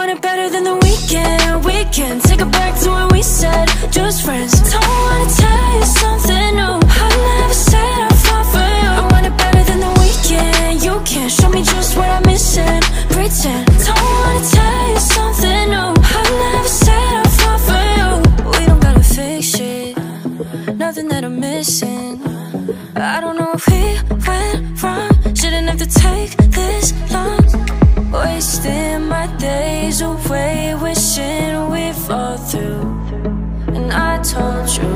want it better than the weekend. Weekend, take it back to when we said just friends. Don't wanna tell you something new. I never said I'll fall for you. I want it better than the weekend. You can't show me just what I'm missing. Pretend. Don't wanna tell you something new. I never said I'll fall for you. We don't gotta fix shit, nothing that I'm missing. I don't know if we went wrong. Shouldn't have to take this long. Wasting my days away, wishing we'd fall through. And I told you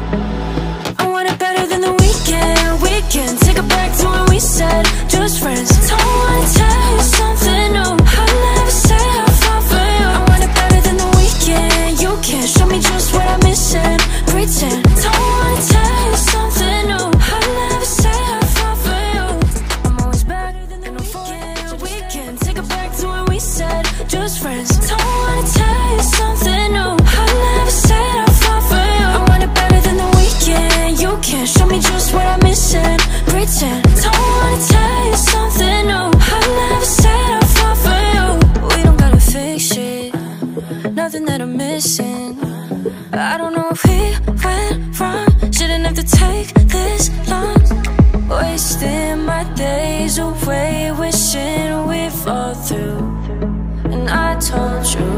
I want it better than the weekend. Weekend, take it back to when we said just friends. Don't wanna tell you something new. I never said I'll fall for you. I want it better than the weekend. You can't show me just what I'm missing. Pretend. Don't wanna tell you something new. I never said I'll fall for you. I'm always better than the weekend. Weekend, take it back to when we said just friends. Don't wanna tell you something new. I never said I'll fall for you. I want it better than the weekend. You can't show me just what I'm missing. Pretend. Don't wanna tell you something new. I never said I'll fall for you. We don't gotta fix shit, nothing that I'm missing. I don't know if we went wrong. Shouldn't have to take this long. Wasting my days away, wishing we'd fall through. And I told you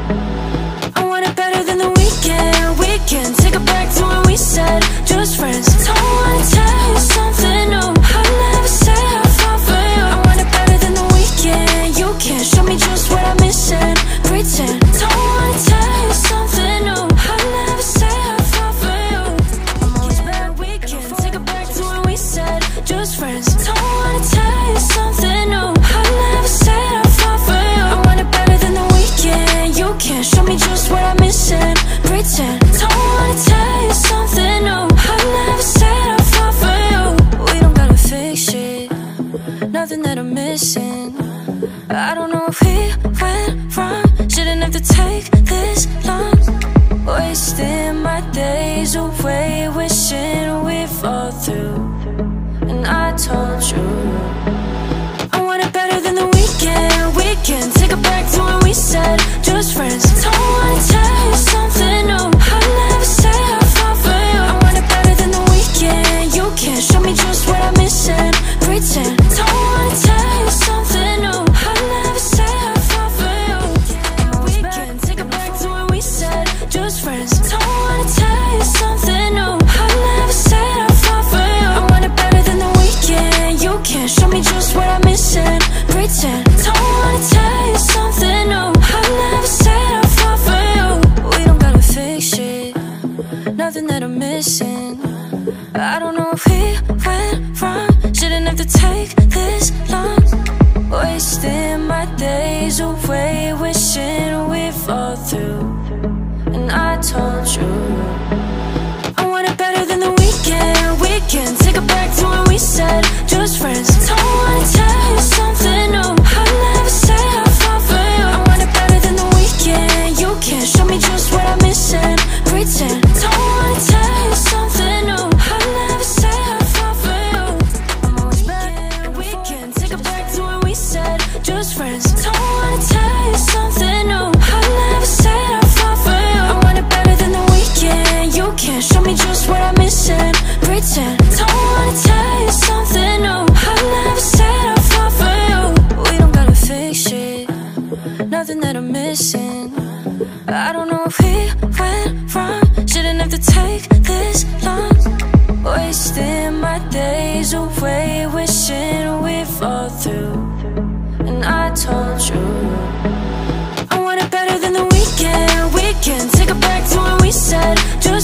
I want it better than the weekend. Weekend, take it back to when we said just friends. Don't wanna tell you something new. I never said I'll fall for you. I want it better than the weekend. You can't show me just what I'm missing. Pretend. Don't wanna tell you something new. I never said I'll fall for you. I'm always better. Weekend, take it back to when we said just friends. Don't wanna tell you something new. I never said I'll fall for you. I want it better than the weekend. You can't show me just what I'm missing. Pretend. Don't wanna tell you something new. I never said I'll fall for you. We don't gotta fix shit, nothing that I'm missing. I don't know if we went wrong. Shouldn't have to take this long. Wasting my days away, wishing we'd fall through. And I told you I want it better than the weekend. Weekend, take it back to when we said just friends. Don't wanna tell you something new. I never said I'll fall for you. I want it better than the weekend. You can't show me just what I'm missing. Pretend. Don't wanna tell you something new. I never said I'll fall for you. Weekend, take it back to when we said just friends. Don't wanna tell you something new. I never said I'll fall for you. I want it better than the weekend. You can't show me just what I'm missing. Pretend. Don't wanna tell you something new. I never said I'll fall for you. We don't gotta fix shit, nothing that I'm missing. I don't know if we went wrong. Shouldn't have to take this long. Wasting my days away, wishing we'd fall through. And I told you I want it better than the weekend. Weekend, take it back to when we said just friends. Don't wanna tell you something new. I never said I'll fall for you. I want it better than the weekend. You can't show me just what I'm missing. Pretend. Don't wanna tell you something new. I never said I'll fall for you. I'm always better. Weekend, take it back to when we said just friends. Don't wanna tell you something new. I never said I'll fall for you. I want it better than the weekend. You can't show me just what I'm missing. Pretend. Don't wanna tell you something new. I never said I'll fall for you. We don't gotta fix shit, nothing that I'm missing. I don't know if we went wrong. Shouldn't have to take this long. Wasting my days away, wishing we'd fall through. And I told you I want it better than the weekend. Weekend, take it back to when we said just